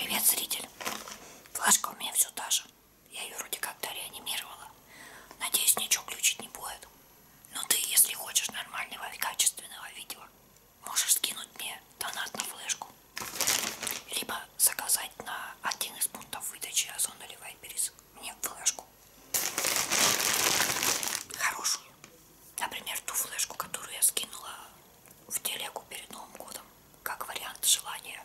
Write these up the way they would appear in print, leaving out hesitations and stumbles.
Привет, зритель. Флешка у меня все та же. Я ее вроде как-то реанимировала. Надеюсь, ничего глючить не будет. Но ты, если хочешь нормального и качественного видео, можешь скинуть мне донат на флешку. Либо заказать на один из пунктов выдачи Озон или Вайберис мне флешку. Хорошую. Например, ту флешку, которую я скинула в телегу перед Новым годом. Как вариант желания.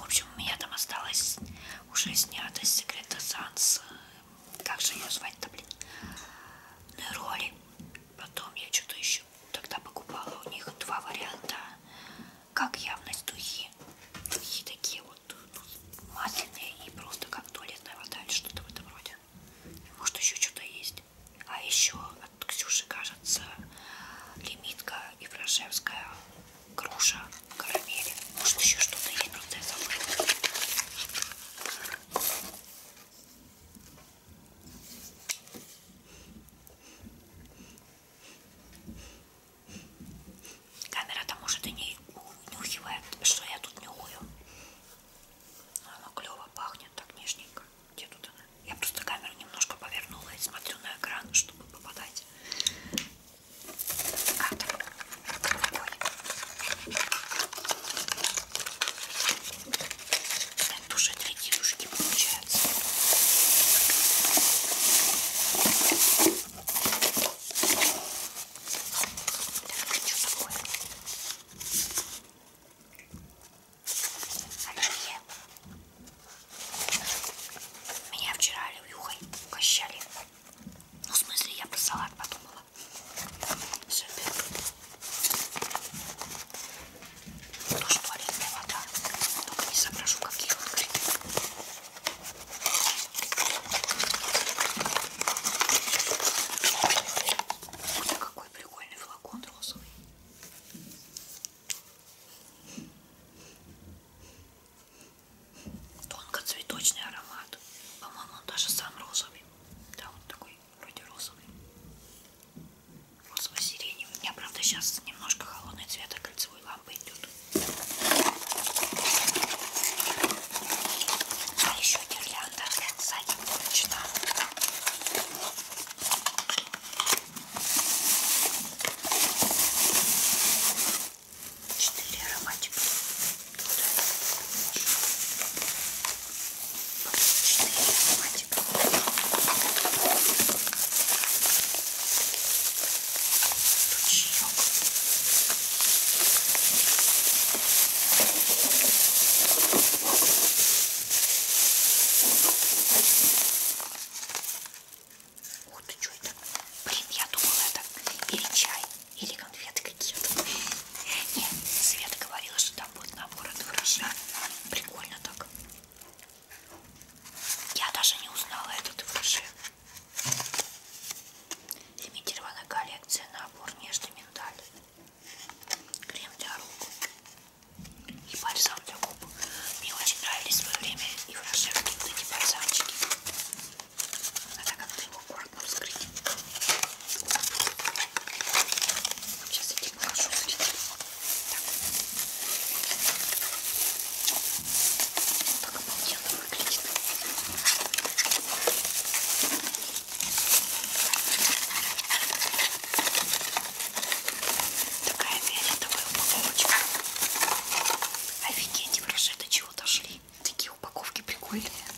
общем, у меня там осталось уже снятый Secret Essence. Как же ее звать-то, блин? Нероли. Потом я что-то еще тогда покупала у них два варианта. Как явность духи. Духи такие вот масляные и просто как туалетная вода или что-то в этом роде. Может еще что-то есть. А еще от Ксюши, кажется, лимитка иврашевская груша карамели. Может еще что-то есть, просто я забыла. Камера-то может и не унюхивает, что я тут нюхаю. Но оно клево пахнет, так нежненько. Где тут она? Я просто камеру немножко повернула и смотрю на экран, чтобы попадать. А, так. Ой. Это уже 3 дедушки получается. Так, что такое? Оливье. Меня вчера оливьюхой угощали. Ну, в смысле, я про салат подумала. Супер. Тоже туалетная вода. Только не соображу, как ее открыть. Ой, какой прикольный флакон розовый. Тонкоцветочный аромат. По-моему, он даже сам розовый. Да, вот такой вроде розовый. Розово-сиреневый. У меня, правда, сейчас немножко холодный цвет, а кольцевой лампы идет. А еще гирлянда сзади получена. 4 ароматика. 4 ароматика. Ручеек. Ух ты, что это? Блин, я думала, это или чай, или конфеты какие-то. Нет, Света говорила, что там будет набор от Фраше. Прикольно так. Я даже не узнала этот Фраше. Лимитированная коллекция, набор нежный миндаль. Крем для рук и бальзам для губ. Мне очень нравились в свое время и фрашевские вот эти бальзамчики. Надо как-то его аккуратно вскрыть. Сейчас я тебе покажу зрителям. Так обалденно выглядит. Такая фиолетовая упаковочка. Офигеть, Фраше до чего дошли. Такие упаковки прикольные.